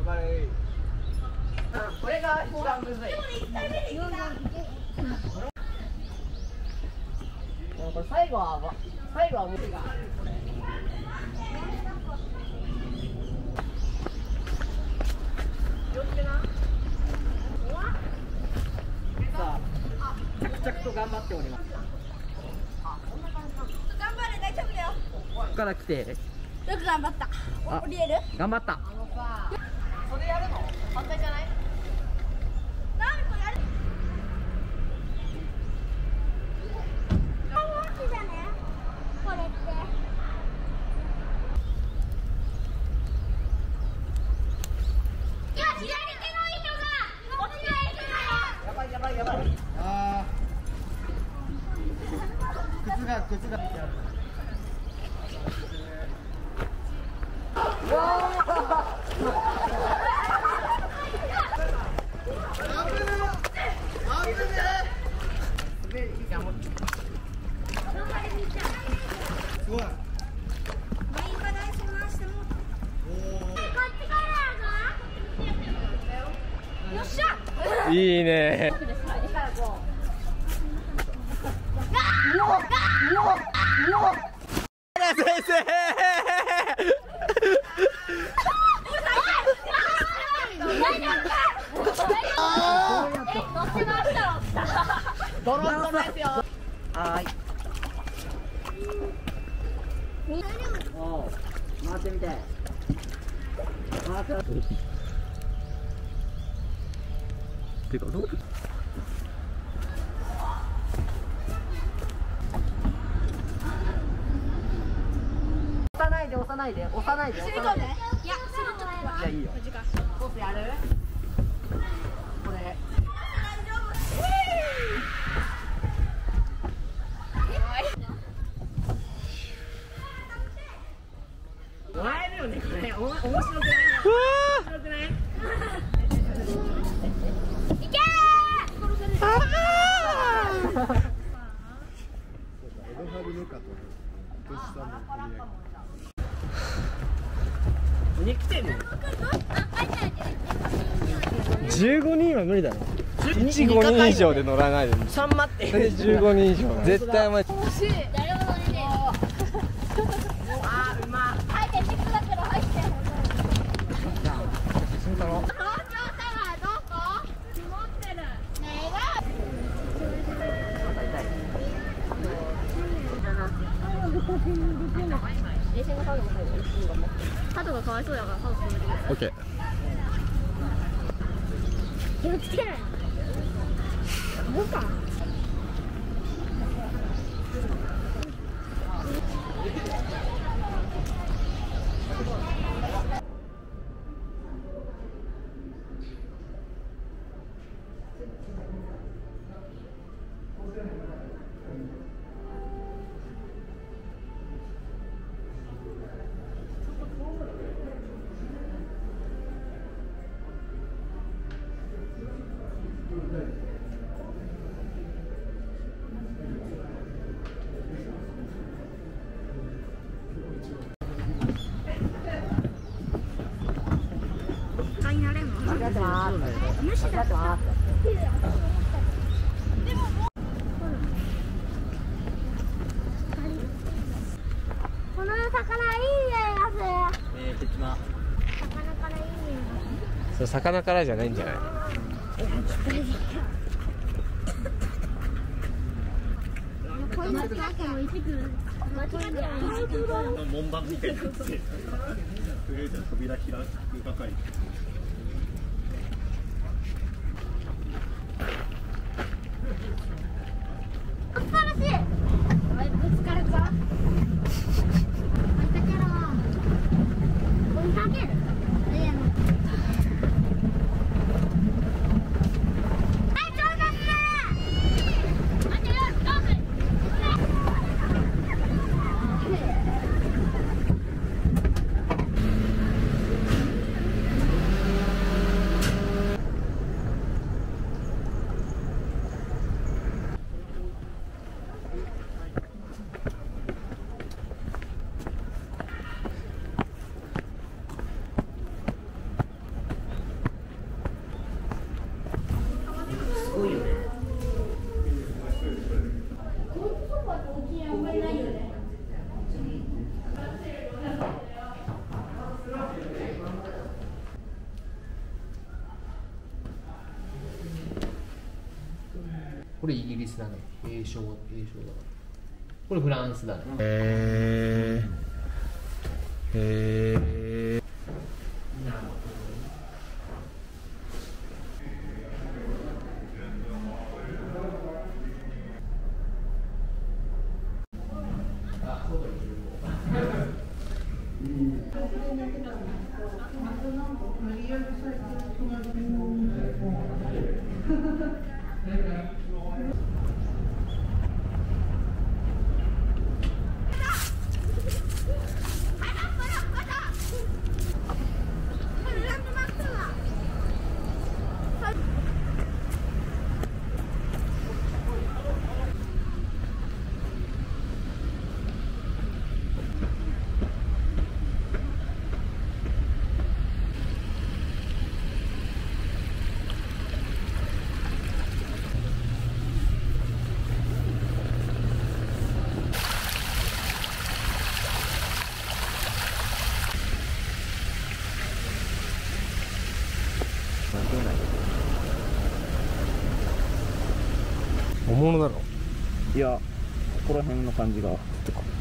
これが一番むずい。これ最後は無理が。気をつけな。さあ、着々と頑張っております。 頑張れ、大丈夫だよ。 ここから来て。 よく頑張った。降りれる？ 頑張った。それやるの？反対じゃない？ なんかやる。これって。いや、左手の糸が落ちない人だよ。 やばいやばいやばい。ああ。靴が。わあ。すごい。 よっしゃ。 いいね。先生。 ドロッとですよ。はい。おう、回ってみて。回って。 てかどう？ 押さないで。 いや、それちょっと。 いや、いいよ。コースやる？これ。笑えるよね、これ。面白くない？面白くない？ いけー！ 15人は無理だろ。1、5人以上で乗らないで。 3待って。 15人以上。絶対待って。 欲しい。誰も乗れねえ。 あー、うま。 入ってチックだけど入って。 じゃあ、慎太郎。 東京タワーどこ？持ってる。ね冷静なカードも入る。カードがかわいそうだからカード進めてくれ。 オッケー。 気をつけない。どうか。 無視だった。 この魚いいね、やつ。 ヘチマ。 魚からいいね。 それ魚からじゃないんじゃない？ こういうのって秋も一部間違って門番みたいになってとりあえず扉開く係。 素晴らしい。ぶつかるか。だから追いかける。 これイギリスだね。英称だから。これフランスだね。なるほど。 本物だろ。 いや、ここら辺の感じがとか。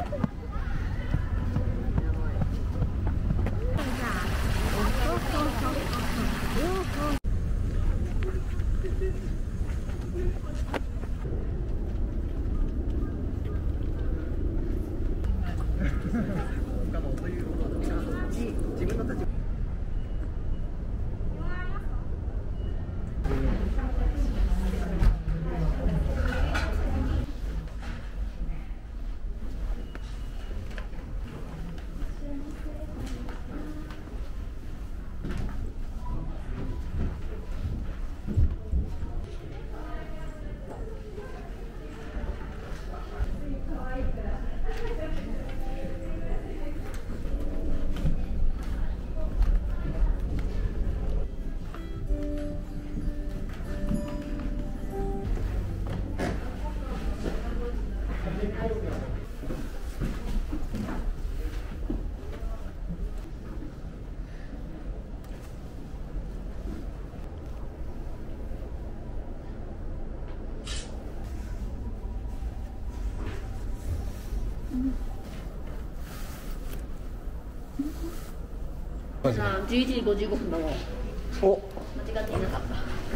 11時55分の間違っていなかった。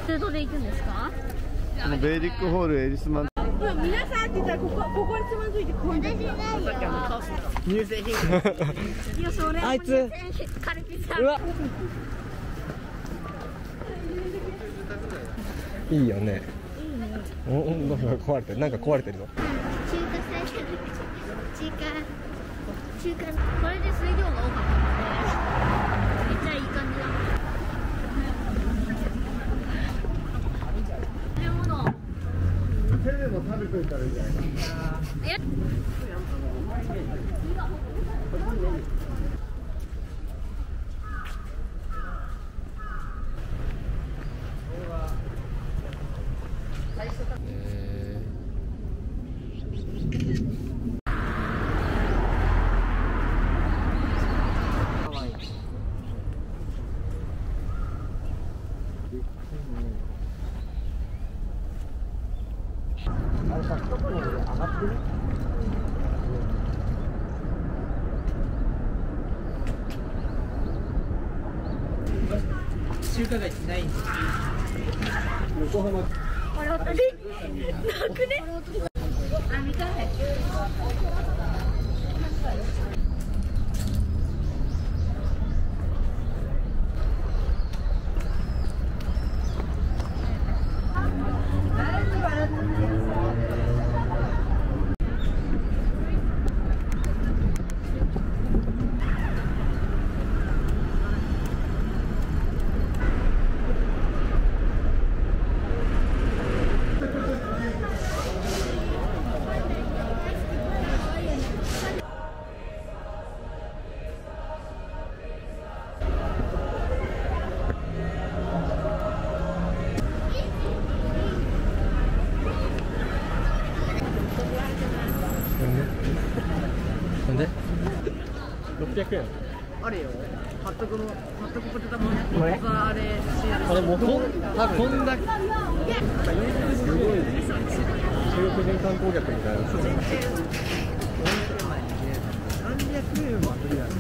通道で行くんですか？ ベイリックホールエリスマン。 皆さんって言ったらここにつまずいてこういう乳製品。 いやそれあいつ。 カルピスうわ。いいよね。なんか壊れてる。なんか壊れてるぞ。 中華これで水量が多かったのでめっちゃいい感じだ。食べ物手でも食べといたらいいじゃないか。 中華街ってないんですよ。 横浜。 あれ私なくね。あ、見たい。 なんで？600円。 あれよ、ハットクポテトもこれあれこれもうこんだけすごい中国人観光客みたいな。300円は無理だね。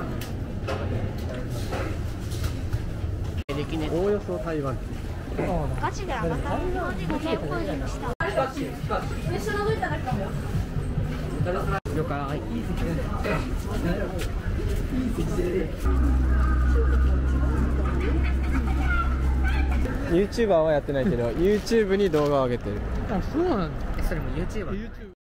おおよそ台湾。 ガチで上がった文字がね、ポーズにした。 了解。YouTuber はやってないけど、YouTube に動画を上げてる。 あ、そうなんだ。それも YouTuber。